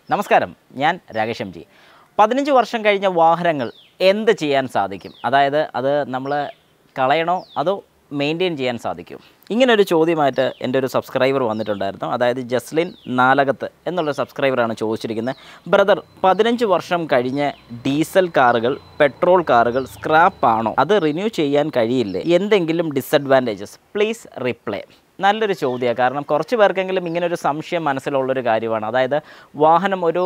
നമസ്കാരം, ഞാൻ Rakesh M G. 15 വർഷം കഴിഞ്ഞ വാഹനങ്ങൾ എന്ത് ചെയ്യാൻ സാധിക്കും? അതായത് അത് നമ്മൾ കളയണോ അതോ മെയിൻറ്റെയിൻ ചെയ്യാൻ സാധിക്കും? ഇങ്ങനൊരു ചോദ്യമായിട്ട് എൻ്റെ ഒരു സബ്സ്ക്രൈബർ വന്നിട്ടുണ്ടായിരുന്നു. അതായത് ജസ്ലിൻ നാലകത്ത് എന്നുള്ള സബ്സ്ക്രൈബറാണ് ചോദിച്ചിരിക്കുന്നത്. ബ്രദർ, 15 വർഷം കഴിഞ്ഞ് ഡീസൽ കാറുകൾ, പെട്രോൾ കാറുകൾ സ്ക്രാപ്പ് ആണോ? അത് റിന്യൂ ചെയ്യാൻ കഴിയില്ലേ? എന്തെങ്കിലും ഡിസഡ്വാൻറ്റേജസ്? Please reply. നല്ലൊരു ചോദ്യമാണ്. കാരണം കുറച്ച് പേർക്കെങ്കിലും ഇങ്ങനൊരു സംശയം മനസ്സിലുള്ളൊരു കാര്യമാണ്. അതായത് വാഹനം ഒരു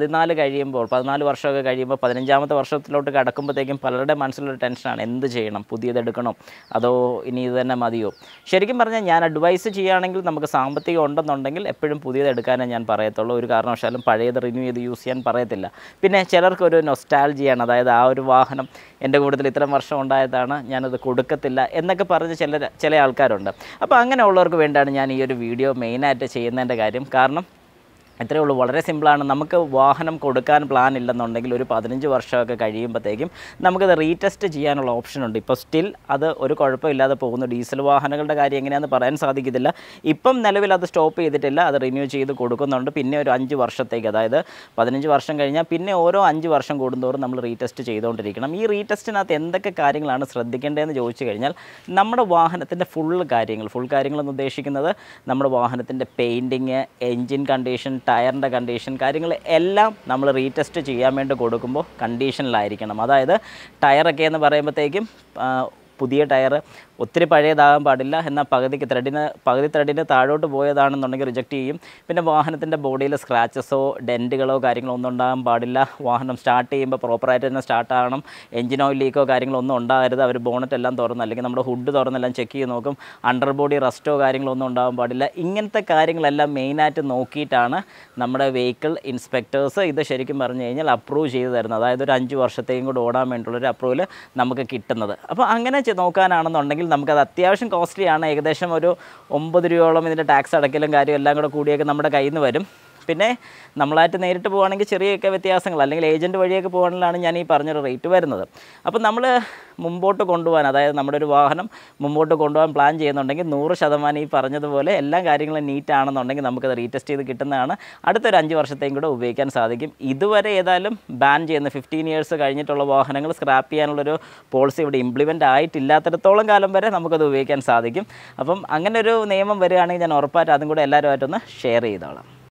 14 വർഷമൊക്കെ കഴിയുമ്പോൾ 15ാമത്തെ വർഷത്തിലോട്ട് കടക്കുമ്പോഴത്തേക്കും പലരുടെ മനസ്സിലൊരു ടെൻഷനാണ്. എന്ത് ചെയ്യണം? പുതിയതെടുക്കണോ അതോ ഇനി ഇത് തന്നെ മതിയോ? ശരിക്കും പറഞ്ഞാൽ ഞാൻ അഡ്വൈസ് ചെയ്യുകയാണെങ്കിൽ നമുക്ക് സാമ്പത്തികം ഉണ്ടെന്നുണ്ടെങ്കിൽ എപ്പോഴും പുതിയതെടുക്കാനേ ഞാൻ പറയത്തുള്ളൂ. ഒരു കാരണവശാലും പഴയത് റിന്യൂ ചെയ്ത് യൂസ് ചെയ്യാൻ പറയത്തില്ല. പിന്നെ ചിലർക്കൊരു നൊസ്റ്റാൾജിയാണ്. അതായത് ആ ഒരു വാഹനം എൻ്റെ കൂട്ടത്തിൽ ഇത്രയും വർഷം ഉണ്ടായതാണ്, ഞാനത് കൊടുക്കത്തില്ല എന്നൊക്കെ പറഞ്ഞ് ചില ആൾക്കാരുണ്ട്. അപ്പോൾ അങ്ങനെയുള്ളവർക്ക് വേണ്ടിയാണ് ഞാൻ ഈ ഒരു വീഡിയോ മെയിനായിട്ട് ചെയ്യുന്നതിൻ്റെ കാര്യം. കാരണം ഇത്രയേ ഉള്ളൂ, വളരെ സിമ്പിളാണ്. നമുക്ക് വാഹനം കൊടുക്കാൻ പ്ലാൻ ഇല്ലെന്നുണ്ടെങ്കിൽ ഒരു 15 വർഷമൊക്കെ കഴിയുമ്പോഴത്തേക്കും നമുക്കത് റീടെസ്റ്റ് ചെയ്യാനുള്ള ഓപ്ഷനുണ്ട്. ഇപ്പോൾ സ്റ്റിൽ അത് ഒരു കുഴപ്പമില്ലാതെ പോകുന്നു. ഡീസൽ വാഹനങ്ങളുടെ കാര്യം എങ്ങനെയാണെന്ന് പറയാൻ സാധിക്കത്തില്ല. ഇപ്പം നിലവിൽ അത് സ്റ്റോപ്പ് ചെയ്തിട്ടില്ല, അത് റിന്യൂ ചെയ്ത് കൊടുക്കുന്നുണ്ട്. പിന്നെ ഒരു 5 വർഷത്തേക്ക്, അതായത് 15 വർഷം കഴിഞ്ഞാൽ പിന്നെ ഓരോ 5 വർഷം കൂടുന്തോറും നമ്മൾ റീടെസ്റ്റ് ചെയ്തുകൊണ്ടിരിക്കണം. ഈ റീടെസ്റ്റിനകത്ത് എന്തൊക്കെ കാര്യങ്ങളാണ് ശ്രദ്ധിക്കേണ്ടതെന്ന് ചോദിച്ചു കഴിഞ്ഞാൽ നമ്മുടെ വാഹനത്തിൻ്റെ ഫുൾ കാര്യങ്ങളെന്ന് ഉദ്ദേശിക്കുന്നത് നമ്മുടെ വാഹനത്തിൻ്റെ പെയിൻറ്റിങ്, എൻജിൻ കണ്ടീഷൻ, ടയറിൻ്റെ കണ്ടീഷൻ, കാര്യങ്ങൾ എല്ലാം നമ്മൾ റീടെസ്റ്റ് ചെയ്യാൻ വേണ്ടി കൊടുക്കുമ്പോൾ കണ്ടീഷനിലായിരിക്കണം. അതായത് ടയറൊക്കെ എന്ന് പറയുമ്പോഴത്തേക്കും പുതിയ ടയർ ഒത്തിരി പഴയതാകാൻ പാടില്ല. എന്നാൽ പകുതി ത്രെഡിന് താഴോട്ട് പോയതാണെന്നുണ്ടെങ്കിൽ റിജക്റ്റ് ചെയ്യും. പിന്നെ വാഹനത്തിൻ്റെ ബോഡിയിൽ സ്ക്രാച്ചസോ ഡെൻറ്റുകളോ കാര്യങ്ങളോ ഒന്നും ഉണ്ടാകാൻ പാടില്ല. വാഹനം സ്റ്റാർട്ട് ചെയ്യുമ്പോൾ പ്രോപ്പറായിട്ട് തന്നെ സ്റ്റാർട്ട് ആകണം. എഞ്ചിൻ ഓയിൽ ലീക്കോ കാര്യങ്ങളോ ഒന്നും ഉണ്ടാകരുത്. അവർ ബോണറ്റ് എല്ലാം തുറന്ന്, അല്ലെങ്കിൽ നമ്മുടെ ഹുഡ് തുറന്നെല്ലാം ചെക്ക് ചെയ്ത് നോക്കും. അണ്ടർ ബോഡി റസ്റ്റോ കാര്യങ്ങളോ ഒന്നും ഉണ്ടാകാൻ പാടില്ല. ഇങ്ങനത്തെ കാര്യങ്ങളെല്ലാം മെയിനായിട്ട് നോക്കിയിട്ടാണ് നമ്മുടെ വെഹിക്കിൾ ഇൻസ്പെക്ടേഴ്സ് ഇത് ശരിക്കും പറഞ്ഞു കഴിഞ്ഞാൽ അപ്രൂവ് ചെയ്ത് തരുന്നത്. അതായത് ഒരു 5 വർഷത്തേക്കും കൂടെ ഓടാൻ വേണ്ടിയുള്ളൊരു അപ്രൂവൽ നമുക്ക് കിട്ടുന്നത്. അപ്പോൾ അങ്ങനെ നോക്കാനാണെന്നുണ്ടെങ്കിൽ നമുക്കത് അത്യാവശ്യം കോസ്റ്റ്ലിയാണ്. ഏകദേശം ഒരു 9 രൂപയോളം ഇതിൻ്റെ ടാക്സ് അടക്കലും കാര്യം എല്ലാം കൂടെ കൂടിയൊക്കെ നമ്മുടെ കയ്യിൽ നിന്ന് വരും. പിന്നെ നമ്മളായിട്ട് നേരിട്ട് പോകുകയാണെങ്കിൽ ചെറിയൊക്കെ വ്യത്യാസങ്ങൾ, അല്ലെങ്കിൽ ഏജൻറ്റ് വഴിയൊക്കെ പോകാനാണ് ഞാൻ ഈ പറഞ്ഞൊരു റേറ്റ് വരുന്നത്. അപ്പോൾ നമ്മൾ മുമ്പോട്ട് കൊണ്ടുപോകാൻ, അതായത് നമ്മുടെ ഒരു വാഹനം മുമ്പോട്ട് കൊണ്ടുപോകാൻ പ്ലാൻ ചെയ്യുന്നുണ്ടെങ്കിൽ 100% ഈ പറഞ്ഞതുപോലെ എല്ലാ കാര്യങ്ങളും നീറ്റാണെന്നുണ്ടെങ്കിൽ നമുക്കത് റീടെസ്റ്റ് ചെയ്ത് കിട്ടുന്നതാണ്. അടുത്തൊരു 5 വർഷത്തേക്കും കൂടെ ഉപയോഗിക്കാൻ സാധിക്കും. ഇതുവരെ ഏതായാലും ബാൻ ചെയ്യുന്ന 15 ഇയേഴ്സ് കഴിഞ്ഞിട്ടുള്ള വാഹനങ്ങൾ സ്ക്രാപ്പ് ചെയ്യാനുള്ളൊരു പോളിസി ഇവിടെ ഇംപ്ലിമെൻ്റ് ആയിട്ടില്ലാത്തിടത്തോളം കാലം വരെ നമുക്കത് ഉപയോഗിക്കാൻ സാധിക്കും. അപ്പം അങ്ങനെ ഒരു നിയമം വരികയാണെങ്കിൽ ഞാൻ ഉറപ്പായിട്ട് അതും കൂടെ എല്ലാവരുമായിട്ടൊന്ന് ഷെയർ ചെയ്തോളാം.